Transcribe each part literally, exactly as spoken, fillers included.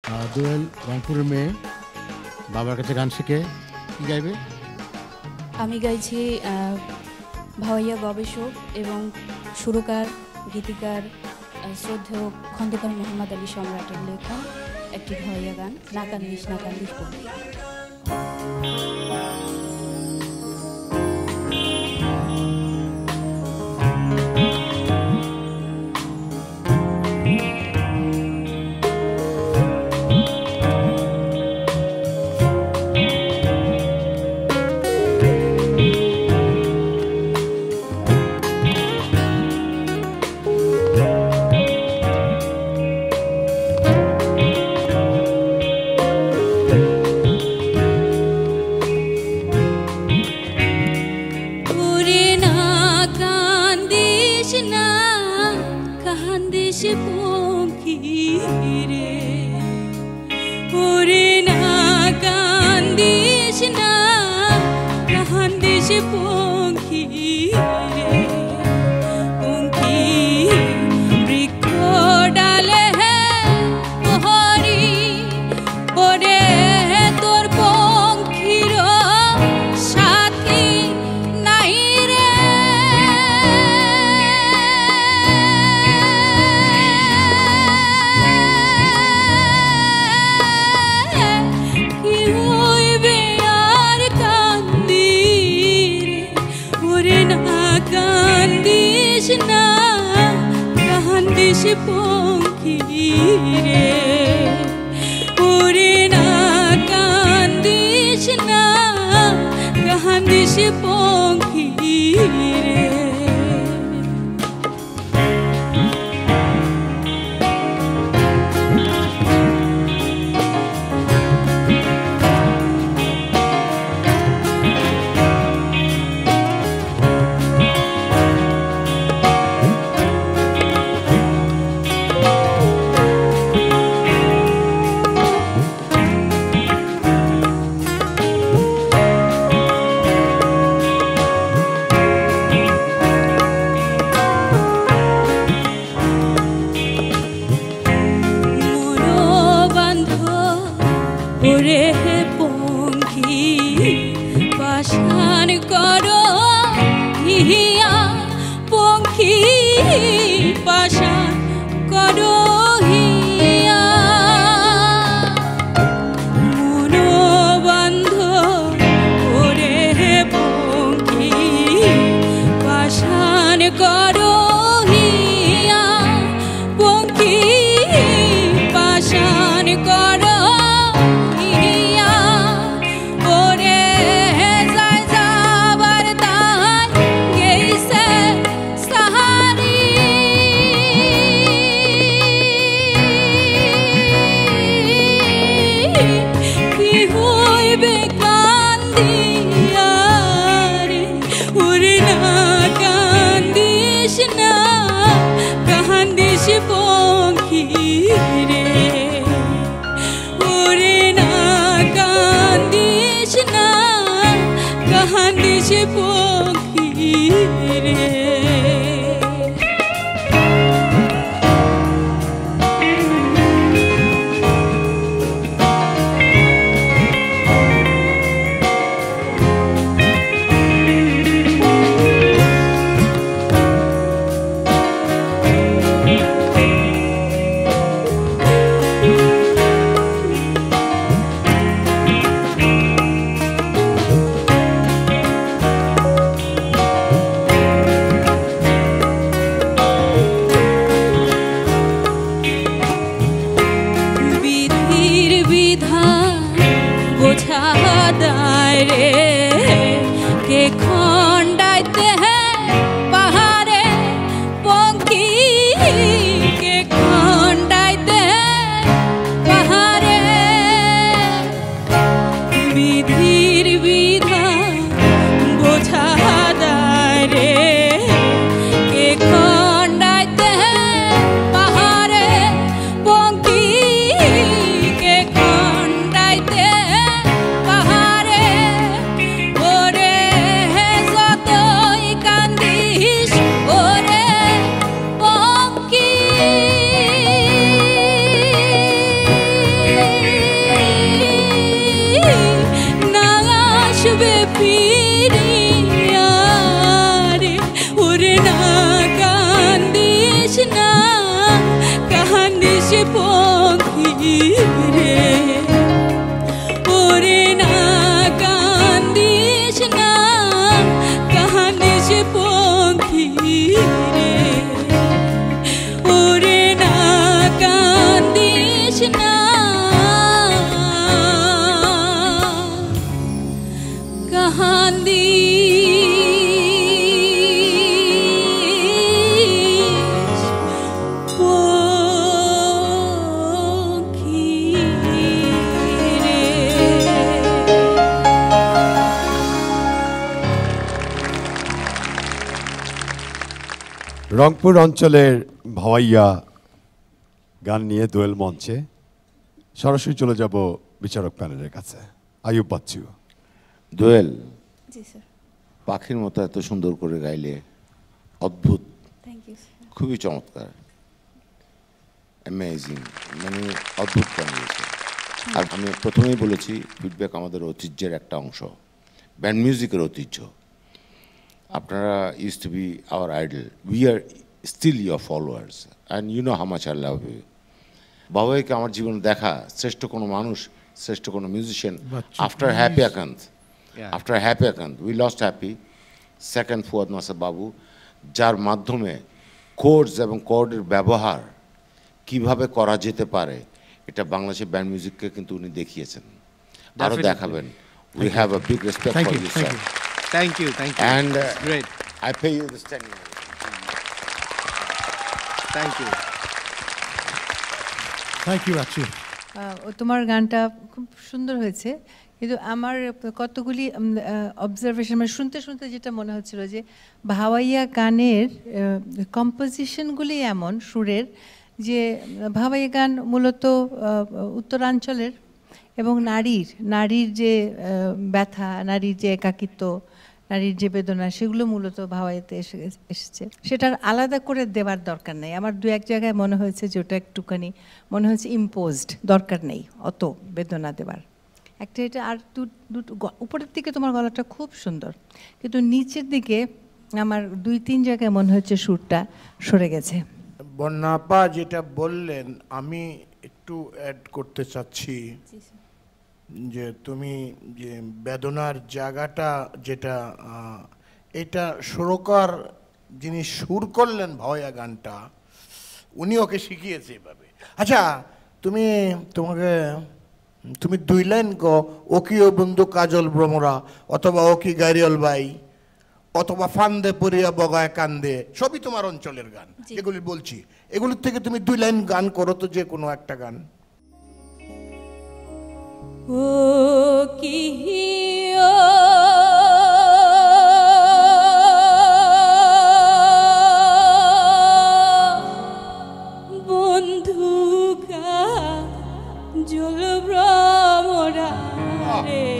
দোয়েল রংপুরের মেয়ে, বাবার কাছে গান শিখে। কি গাইবে? আমি গাইছি ভাওয়াইয়া গবেষক এবং সুরকার গীতিকার শ্রদ্ধেয় খন্দকার মোহাম্মদ আলী সম্রাটের লেখা একটি ভাওয়াইয়া গান, নাকান্দিস নাকান্দিস বলি। Pahare কান্দি রংপুর অঞ্চলের ভাওয়াইয়া গান নিয়ে দোয়েল মঞ্চে সরাসরি চলে যাব বিচারক প্যানেলের কাছে। আয়ুব বাচ্চু। দোয়েল, জি স্যার। পাখির মতো এত সুন্দর করে গাইলে, অদ্ভুত, থ্যাংক ইউ স্যার। খুবই চমৎকার, অ্যামেজিং, মানে অদ্ভুত গান গেয়েছে। আর আমি প্রথমেই বলেছি ফিডব্যাক আমাদের ঐতিহ্যের একটা অংশ, ব্যান্ড মিউজিকের ঐতিহ্য। আপনারা use to be our idol, we are still your followers and you know how much I love you. বাবাইকে আমার জীবনে দেখা শ্রেষ্ঠ কোনো মানুষ, শ্রেষ্ঠ কোনো musician after Happy Akhand. After Happy Akhand we lost Happy, second Fuad Nasser Babu, যার মাধ্যমে কোর্ডস এবং কোর্ডের ব্যবহার কিভাবে করা যেতে পারে এটা বাংলাদেশের ব্যান্ড মিউজিককে কিন্তু উনি দেখিয়েছেন, আরও দেখাবেন। We have a big respect for you sir. Thank you, thank you. And uh, great. I pay you the standing ovation. Thank you. Thank you Bachchu. তোমার গানটা খুব সুন্দর হয়েছে, কিন্তু আমার কতগুলি অবজারভেশন, মানে শুনতে শুনতে যেটা মনে হচ্ছিল যে ভাওয়াইয়া গানের কম্পোজিশনগুলি এমন সুরের যে ভাওয়াইয়া গান মূলত উত্তরাঞ্চলের এবং নারীর নারীর যে ব্যথা, নারীর যে একাকিত্ব, নারীর যে বেদনা, সেগুলো মূলত ভাওয়াইতে এসে এসেছে। সেটার আলাদা করে দেওয়ার দরকার নেই। আমার দু এক জায়গায় মনে হয়েছে যে ওটা একটুখানি মনে হয়েছে ইম্পোজড, দরকার নেই অত বেদনা দেওয়ার। একটা এটা, আর দুটো উপরের দিকে তোমার গলাটা খুব সুন্দর, কিন্তু নিচের দিকে আমার দুই তিন জায়গায় মনে হচ্ছে সুরটা সরে গেছে। বন্যাপা যেটা বললেন আমি একটু অ্যাড করতে চাচ্ছি যে তুমি যে বেদনার জায়গাটা যেটা, এটা সুরকার যিনি সুর করলেন ভাওয়াইয়া গানটা, উনি ওকে শিখিয়েছে এভাবে। আচ্ছা, তুমি তোমাকে তুমি দুই লাইন গো, ও কি ও বন্ধু কাজল ভ্রমরা, অথবা ও কি গাড়িয়াল বাই, অথবা ফান্দে পড়িয়া বগায় কান্দে, সবই তোমার অঞ্চলের গান এগুলি বলছি। এগুলির থেকে তুমি দুই লাইন গান করো তো, যে কোনো একটা গান। ও কি ও বন্ধু কাজল ভ্রমরা রে,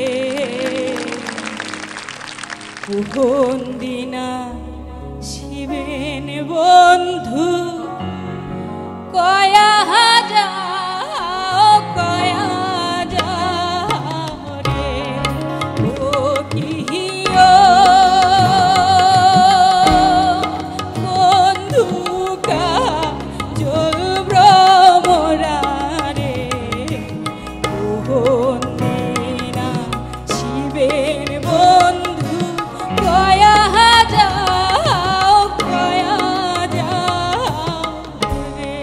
কোন দিনা শিবেন বন্ধু কয়া যাও কয়া যাও রে, ও কি ও বন্ধু কাজল ভ্রমরা রে, কোন দিনা শিবেন বন্ধু কয়া যাও কয়া যাও রে।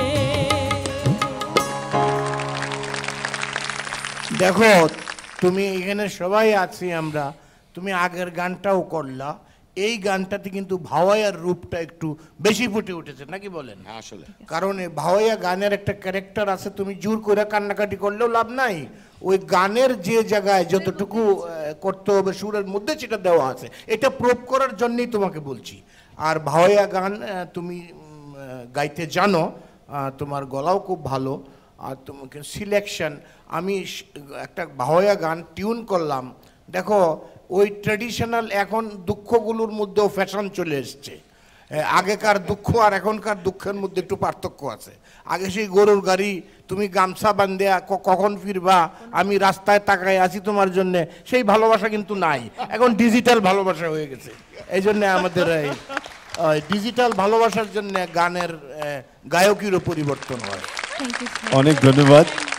দেখো, তুমি এখানে সবাই আছি আমরা, তুমি আগের গানটাও করলা, এই গানটাতে কিন্তু ভাওয়াইয়ার রূপটা একটু বেশি ফুটে উঠেছে, নাকি বলেন? আসলে কারণ এই ভাওয়াইয়া গানের একটা ক্যারেক্টার আছে, তুমি জোর করে কান্নাকাটি করলেও লাভ নাই। ওই গানের যে জায়গায় যতটুকু করতে হবে সুরের মধ্যে সেটা দেওয়া আছে, এটা প্রুভ করার জন্যই তোমাকে বলছি। আর ভাওয়াইয়া গান তুমি গাইতে জানো, তোমার গলাও খুব ভালো, আর তোমাকে সিলেকশন। আমি একটা ভাওয়াইয়া গান টিউন করলাম, দেখো ওই ট্র্যাডিশনাল এখন দুঃখগুলোর মধ্যেও ফ্যাশন চলে এসছে। আগেকার দুঃখ আর এখনকার দুঃখের মধ্যে একটু পার্থক্য আছে। আগে সেই গরুর গাড়ি, তুমি গামছা বান্ধে কখন ফিরবা, আমি রাস্তায় তাকায় আছি তোমার জন্য, সেই ভালোবাসা কিন্তু নাই, এখন ডিজিটাল ভালোবাসা হয়ে গেছে। এই জন্যে আমাদের এই ডিজিটাল ভালোবাসার জন্য গানের গায়কিরও পরিবর্তন হয়। অনেক ধন্যবাদ।